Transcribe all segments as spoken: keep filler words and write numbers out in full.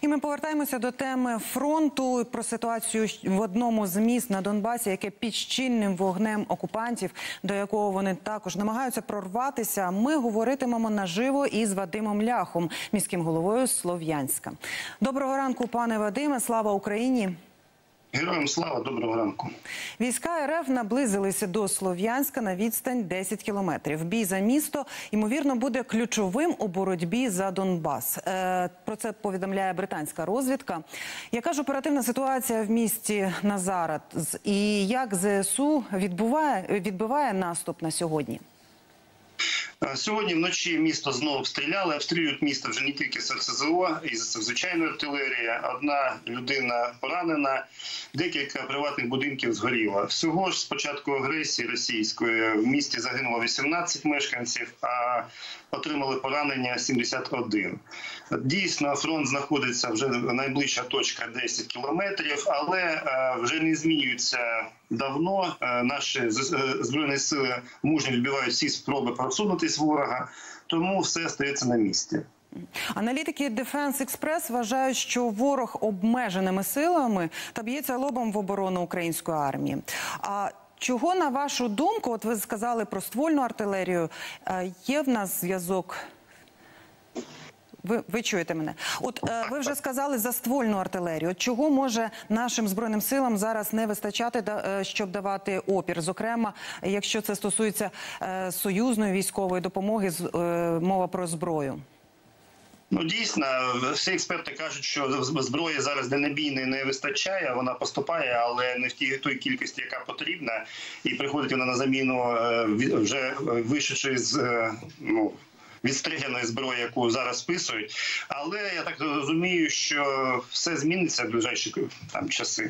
І ми повертаємося до теми фронту, про ситуацію в одному з міст на Донбасі, яке під щільним вогнем окупантів, до якого вони також намагаються прорватися. Ми говоритимемо наживо із Вадимом Ляхом, міським головою Слов'янська. Доброго ранку, пане Вадиме, слава Україні! Героям слава, доброго ранку. Війська РФ наблизилися до Слов'янська на відстань десять кілометрів. Бій за місто, ймовірно, буде ключовим у боротьбі за Донбас. Е, про це повідомляє британська розвідка. Яка ж оперативна ситуація в місті на зараз? І як ЗСУ відбуває, відбиває наступ на сьогодні? Сьогодні вночі місто знову обстріляли. Обстрілюють місто вже не тільки з РСЗО, і з звичайної артилерії. Одна людина поранена, декілька приватних будинків згоріло. Всього ж з початку агресії російської в місті загинуло вісімнадцять мешканців, а отримали поранення сімдесят один. Дійсно, фронт знаходиться вже найближча точка десять кілометрів, але вже не змінюється давно. Наші Збройні сили мужньо відбивають всі спроби просунутись ворога, тому все стається на місці. Аналітики Defense Express вважають, що ворог обмеженими силами та б'ється лобом в оборону української армії. А чого, на вашу думку, от ви сказали про ствольну артилерію, є в нас зв'язок? Ви, ви чуєте мене? От е, ви вже сказали за ствольну артилерію. От чого може нашим Збройним силам зараз не вистачати, да, щоб давати опір? Зокрема, якщо це стосується е, союзної військової допомоги, е, мова про зброю. Ну, дійсно, всі експерти кажуть, що зброї зараз дальнобійної не вистачає, вона поступає, але не в тій той кількості, яка потрібна, і приходить вона на заміну вже вийшовши з, ну, відстріляної зброї, яку зараз списують. Але я так розумію, що все зміниться в ближайші там часи.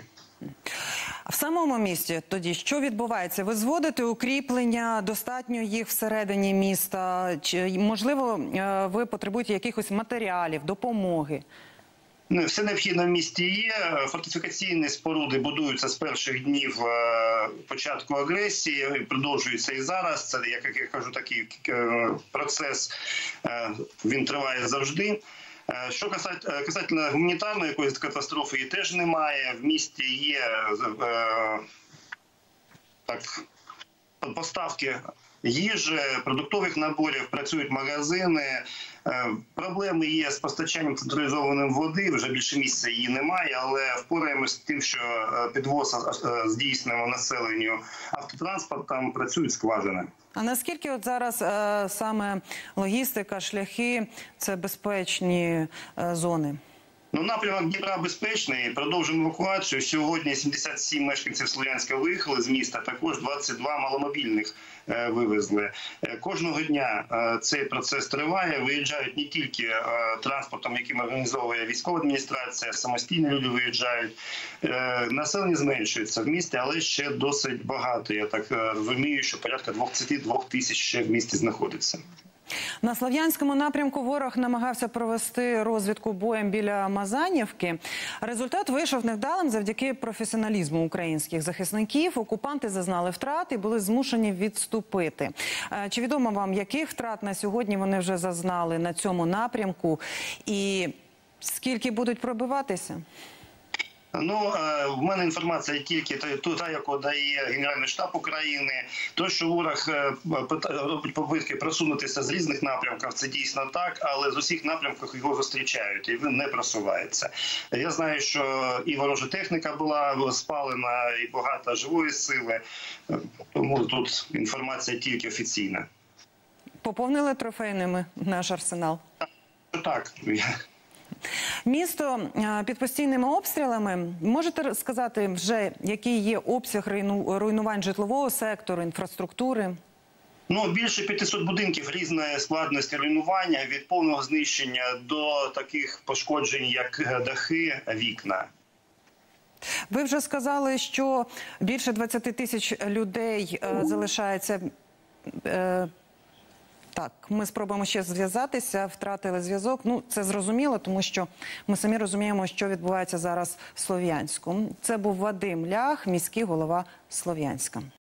В самому місті тоді що відбувається? Ви зводите укріплення, достатньо їх всередині міста? Чи, можливо, ви потребуєте якихось матеріалів, допомоги? Все необхідне в місті є. Фортифікаційні споруди будуються з перших днів початку агресії, продовжуються і зараз. Це, як я кажу, такий процес, він триває завжди. Що касательно гуманітарної якоїсь катастрофи, її теж немає. В місті є так, поставки їжі, продуктових наборів, працюють магазини. Проблеми є з постачанням централізованої води, вже більше місця її немає, але впораємося з тим, що підвоз здійснюємо населенню автотранспортом, працюють скважини. А наскільки от зараз е, саме логістика, шляхи – це безпечні е, зони? Ну, напрямок Дніпра безпечний, продовжуємо евакуацію. Сьогодні сімдесят сім мешканців Слов'янська виїхали з міста, також двадцять два маломобільних е, вивезли. Е, кожного дня е, цей процес триває, виїжджають не тільки е, транспортом, яким організовує військова адміністрація, самостійні люди виїжджають. Е, населення зменшується в місті, але ще досить багато. Я так е, розумію, що порядка двадцять два тисяч ще в місті знаходиться. На Слов'янському напрямку ворог намагався провести розвідку боєм біля Мазанівки. Результат вийшов невдалим завдяки професіоналізму українських захисників. Окупанти зазнали втрат і були змушені відступити. Чи відомо вам, яких втрат на сьогодні вони вже зазнали на цьому напрямку? І скільки будуть пробиватися? Ну, в мене інформація тільки та, яку дає Генеральний штаб України. То, що ворог робить попитки просунутися з різних напрямків, це дійсно так, але з усіх напрямків його зустрічають, і він не просувається. Я знаю, що і ворожа техніка була спалена, і багато живої сили, тому тут інформація тільки офіційна. Поповнили трофейними наш арсенал? Так. Місто під постійними обстрілами. Можете сказати вже, який є обсяг руйнувань житлового сектору, інфраструктури? Ну, більше п'ятисот будинків різної складності руйнування, від повного знищення до таких пошкоджень, як дахи, вікна. Ви вже сказали, що більше двадцяти тисяч людей е, залишається... Е, Так, ми спробуємо ще зв'язатися, втратили зв'язок. Ну, це зрозуміло, тому що ми самі розуміємо, що відбувається зараз в Слов'янську. Це був Вадим Лях, міський голова Слов'янська.